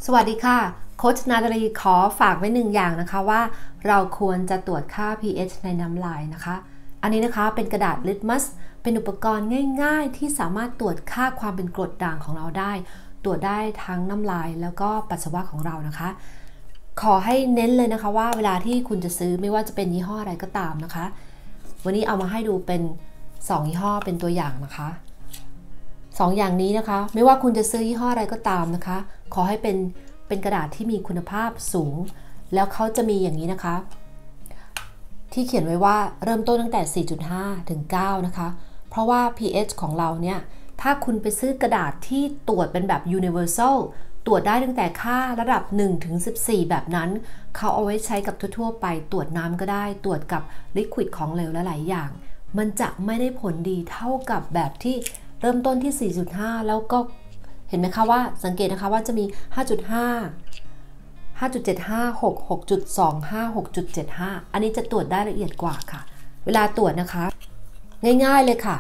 สวัสดีค่ะโค้ชนาตาลีขอฝากไว้หนึ่งอย่างนะคะว่าเราควรจะตรวจค่า pH ในน้ำลายนะคะอันนี้นะคะเป็นกระดาษลิตมัสเป็นอุปกรณ์ง่ายๆที่สามารถตรวจค่าความเป็นกรดด่างของเราได้ตรวจได้ทั้งน้ำลายแล้วก็ปัสสาวะของเรานะคะขอให้เน้นเลยนะคะว่าเวลาที่คุณจะซื้อไม่ว่าจะเป็นยี่ห้ออะไรก็ตามนะคะวันนี้เอามาให้ดูเป็น2ยี่ห้อเป็นตัวอย่างนะคะ2อย่างนี้นะคะไม่ว่าคุณจะซื้อยี่ห้ออะไรก็ตามนะคะขอให้เป็นกระดาษที่มีคุณภาพสูงแล้วเขาจะมีอย่างนี้นะคะที่เขียนไว้ว่าเริ่มต้นตั้งแต่ 4.5 ถึง 9 นะคะเพราะว่า pH ของเราเนี่ยถ้าคุณไปซื้อกระดาษที่ตรวจเป็นแบบ universal ตรวจได้ตั้งแต่ค่าระดับ 1 ถึง 14 แบบนั้นเขาเอาไว้ใช้กับทั่วๆไปตรวจน้ำก็ได้ตรวจกับลิควิดของเหลวและหลายอย่างมันจะไม่ได้ผลดีเท่ากับแบบที่เริ่มต้นที่ 4.5 แล้วก็เห็นไหมคะว่าสังเกตนะคะว่าจะมี 5.5 5.75 6 6.25 6.75 อันนี้จะตรวจได้ละเอียดกว่าค่ะเวลาตรวจนะคะง่ายๆเลยค่ะ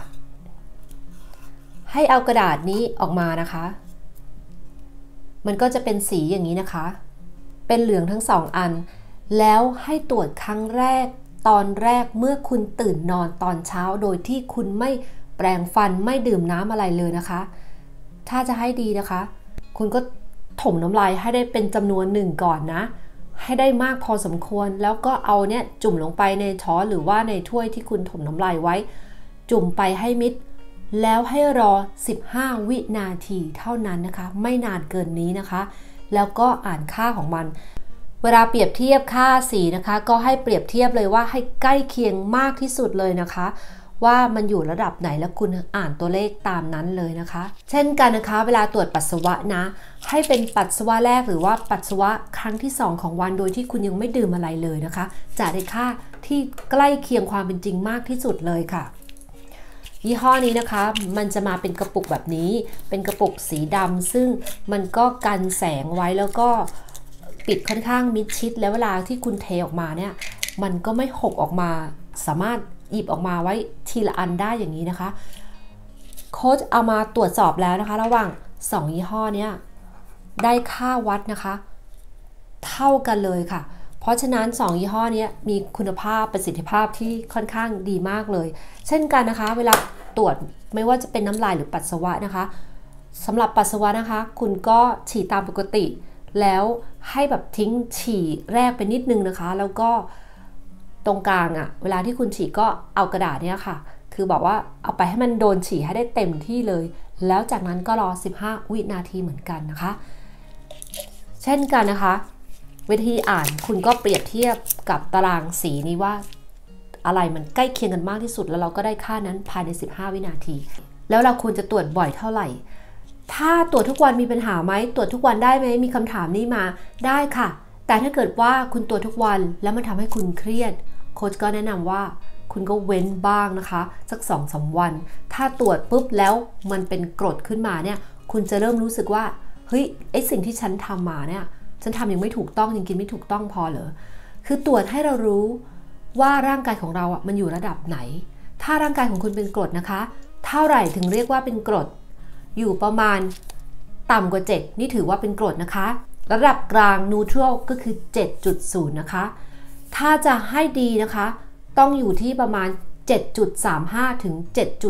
ให้เอากระดาษนี้ออกมานะคะมันก็จะเป็นสีอย่างนี้นะคะเป็นเหลืองทั้ง2อันแล้วให้ตรวจครั้งแรกตอนแรกเมื่อคุณตื่นนอนตอนเช้าโดยที่คุณไม่แปรงฟันไม่ดื่มน้ำอะไรเลยนะคะถ้าจะให้ดีนะคะคุณก็ถมน้ำลายให้ได้เป็นจำนวนหนึ่งก่อนนะให้ได้มากพอสมควรแล้วก็เอาเนี่ยจุ่มลงไปในช้อนหรือว่าในถ้วยที่คุณถมน้ำลายไว้จุ่มไปให้มิดแล้วให้รอ15วินาทีเท่านั้นนะคะไม่นานเกินนี้นะคะแล้วก็อ่านค่าของมันเวลาเปรียบเทียบค่าสีนะคะก็ให้เปรียบเทียบเลยว่าให้ใกล้เคียงมากที่สุดเลยนะคะว่ามันอยู่ระดับไหนแล้วคุณอ่านตัวเลขตามนั้นเลยนะคะเช่นกันนะคะเวลาตรวจปัสสาวะนะให้เป็นปัสสาวะแรกหรือว่าปัสสาวะครั้งที่2ของวันโดยที่คุณยังไม่ดื่มอะไรเลยนะคะจะได้ค่าที่ใกล้เคียงความเป็นจริงมากที่สุดเลยค่ะยี่ห้อนี้นะคะมันจะมาเป็นกระปุกแบบนี้เป็นกระปุกสีดำซึ่งมันก็กันแสงไว้แล้วก็ปิดค่อนข้างมิดชิดแล้วเวลาที่คุณเทออกมาเนี่ยมันก็ไม่หกออกมาสามารถหยิบออกมาไว้ทีละอันได้อย่างนี้นะคะโค้ชเอามาตรวจสอบแล้วนะคะระหว่าง2ยี่ห้อนี้ได้ค่าวัดนะคะเท่ากันเลยค่ะเพราะฉะนั้น2ยี่ห้อนี้มีคุณภาพประสิทธิภาพที่ค่อนข้างดีมากเลยเช่นกันนะคะเวลาตรวจไม่ว่าจะเป็นน้ำลายหรือปัสสาวะนะคะสำหรับปัสสาวะนะคะคุณก็ฉี่ตามปกติแล้วให้แบบทิ้งฉี่แรกไปนิดนึงนะคะแล้วก็ตรงกลางอ่ะเวลาที่คุณฉี่ก็เอากระดาษเนี่ยค่ะคือบอกว่าเอาไปให้มันโดนฉี่ให้ได้เต็มที่เลยแล้วจากนั้นก็รอ15วินาทีเหมือนกันนะคะเช่นกันนะคะวิธีอ่านคุณก็เปรียบเทียบกับตารางสีนี้ว่าอะไรมันใกล้เคียงกันมากที่สุดแล้วเราก็ได้ค่านั้นภายใน15วินาทีแล้วเราควรจะตรวจบ่อยเท่าไหร่ถ้าตรวจทุกวันมีปัญหาไหมตรวจทุกวันได้ไหมมีคำถามนี้มาได้ค่ะแต่ถ้าเกิดว่าคุณตรวจทุกวันแล้วมันทำให้คุณเครียดโค้ชก็แนะนำว่าคุณก็เว้นบ้างนะคะสัก 2-3 วันถ้าตรวจปุ๊บแล้วมันเป็นกรดขึ้นมาเนี่ยคุณจะเริ่มรู้สึกว่าเฮ้ยไอสิ่งที่ฉันทำมาเนี่ยฉันทำยังไม่ถูกต้องยังกินไม่ถูกต้องพอเหรอคือตรวจให้เรารู้ว่าร่างกายของเราอ่ะมันอยู่ระดับไหนถ้าร่างกายของคุณเป็นกรดนะคะเท่าไหร่ถึงเรียกว่าเป็นกรดอยู่ประมาณต่ำกว่า7นี่ถือว่าเป็นกรดนะคะระดับกลาง neutral ก็คือ 7.0 นะคะถ้าจะให้ดีนะคะต้องอยู่ที่ประมาณ 7.35 ถึง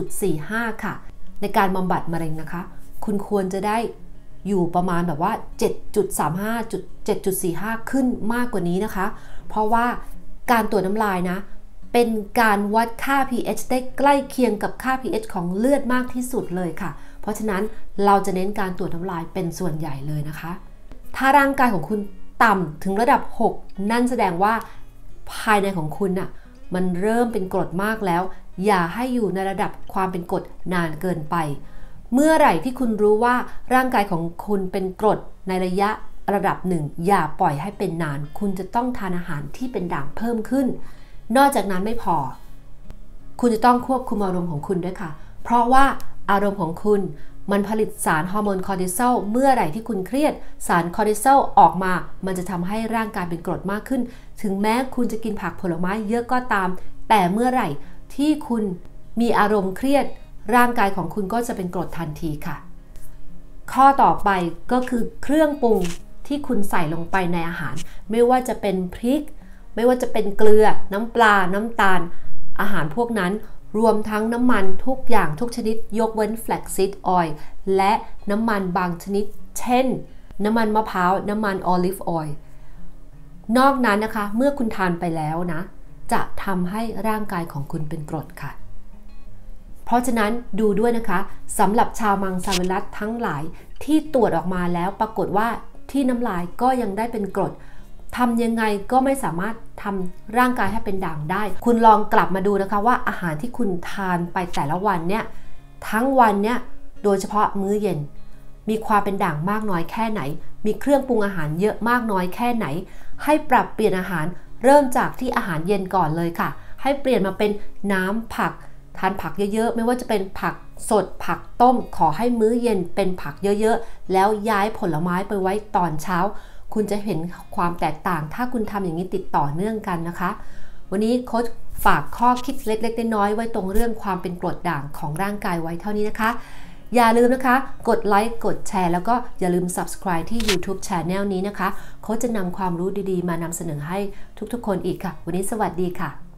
7.45 ค่ะในการบำบัดมะเร็งนะคะคุณควรจะได้อยู่ประมาณแบบว่า 7.35 7.45 ขึ้นมากกว่านี้นะคะเพราะว่าการตรวจน้ำลายนะเป็นการวัดค่า pH ได้ใกล้เคียงกับค่า pH ของเลือดมากที่สุดเลยค่ะเพราะฉะนั้นเราจะเน้นการตรวจน้ำลายเป็นส่วนใหญ่เลยนะคะถ้าร่างกายของคุณต่ำถึงระดับ6นั่นแสดงว่าภายในของคุณน่ะมันเริ่มเป็นกรดมากแล้วอย่าให้อยู่ในระดับความเป็นกรดนานเกินไปเมื่อไหร่ที่คุณรู้ว่าร่างกายของคุณเป็นกรดในระยะระดับหนึ่งอย่าปล่อยให้เป็นนานคุณจะต้องทานอาหารที่เป็นด่างเพิ่มขึ้นนอกจากนั้นไม่พอคุณจะต้องควบคุมอารมณ์ของคุณด้วยค่ะเพราะว่าอารมณ์ของคุณมันผลิตสารฮอร์โมนคอร์ติซอลเมื่อไหร่ที่คุณเครียดสารคอร์ติซอลออกมามันจะทำให้ร่างกายเป็นกรดมากขึ้นถึงแม้คุณจะกินผักผลไม้เยอะก็ตามแต่เมื่อไหร่ที่คุณมีอารมณ์เครียดร่างกายของคุณก็จะเป็นกรดทันทีค่ะข้อต่อไปก็คือเครื่องปรุงที่คุณใส่ลงไปในอาหารไม่ว่าจะเป็นพริกไม่ว่าจะเป็นเกลือน้ำปลาน้ำตาลอาหารพวกนั้นรวมทั้งน้ำมันทุกอย่างทุกชนิดยกเว้น flaxseed oil และน้ำมันบางชนิดเช่นน้ำมันมะพร้าวน้ำมัน olive oil นอกนั้นนะคะเมื่อคุณทานไปแล้วนะจะทำให้ร่างกายของคุณเป็นกรดค่ะเพราะฉะนั้นดูด้วยนะคะสำหรับชาวมังสวิรัติทั้งหลายที่ตรวจออกมาแล้วปรากฏว่าที่น้ำลายก็ยังได้เป็นกรดทำยังไงก็ไม่สามารถทำร่างกายให้เป็นด่างได้คุณลองกลับมาดูนะคะว่าอาหารที่คุณทานไปแต่ละวันเนี่ยทั้งวันเนี่ยโดยเฉพาะมื้อเย็นมีความเป็นด่างมากน้อยแค่ไหนมีเครื่องปรุงอาหารเยอะมากน้อยแค่ไหนให้ปรับเปลี่ยนอาหารเริ่มจากที่อาหารเย็นก่อนเลยค่ะให้เปลี่ยนมาเป็นน้ำผักทานผักเยอะๆไม่ว่าจะเป็นผักสดผักต้มขอให้มื้อเย็นเป็นผักเยอะๆแล้วย้ายผลไม้ไปไว้ตอนเช้าคุณจะเห็นความแตกต่างถ้าคุณทำอย่างนี้ติดต่อเนื่องกันนะคะวันนี้โค้ชฝากข้อคิดเล็กๆน้อยๆไว้ตรงเรื่องความเป็นกรดด่างของร่างกายไว้เท่านี้นะคะอย่าลืมนะคะกดไลค์กดแชร์แล้วก็อย่าลืม subscribe ที่ YouTube Channel นี้นะคะโค้ชจะนำความรู้ดีๆมานำเสนอให้ทุกๆคนอีกค่ะวันนี้สวัสดีค่ะ